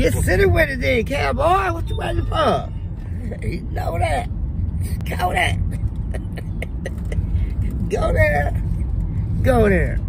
Get sitting with it then, cowboy. What you waiting for? You know that. Go there. Go there. Go there.